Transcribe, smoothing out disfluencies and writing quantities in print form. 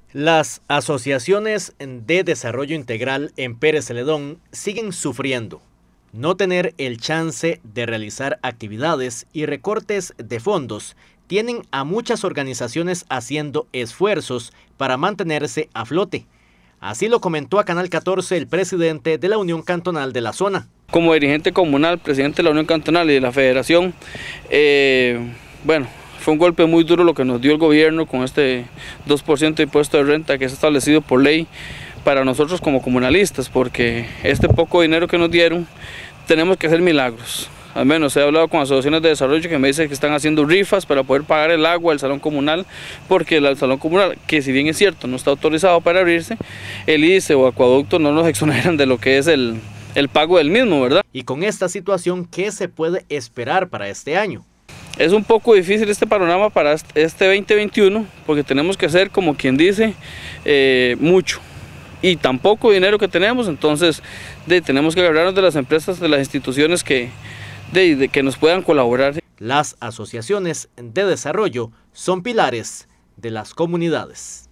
Las asociaciones de desarrollo integral en Pérez Celedón siguen sufriendo no tener el chance de realizar actividades y recortes de fondos. Tienen a muchas organizaciones haciendo esfuerzos para mantenerse a flote. Así lo comentó a Canal 14 el presidente de la Unión Cantonal de la zona. Como dirigente comunal, presidente de la Unión Cantonal y de la Federación, fue un golpe muy duro lo que nos dio el gobierno con este 2% de impuesto de renta que es establecido por ley para nosotros como comunalistas, porque este poco dinero que nos dieron tenemos que hacer milagros. Al menos he hablado con asociaciones de desarrollo que me dicen que están haciendo rifas para poder pagar el agua del salón comunal, porque el salón comunal, que si bien es cierto no está autorizado para abrirse, el ICE o acueducto no nos exoneran de lo que es el pago del mismo, ¿verdad? Y con esta situación, ¿qué se puede esperar para este año? Es un poco difícil este panorama para este 2021, porque tenemos que hacer, como quien dice, mucho. Y tan poco dinero que tenemos, entonces tenemos que agarrarnos de las empresas, de las instituciones que nos puedan colaborar. Las asociaciones de desarrollo son pilares de las comunidades.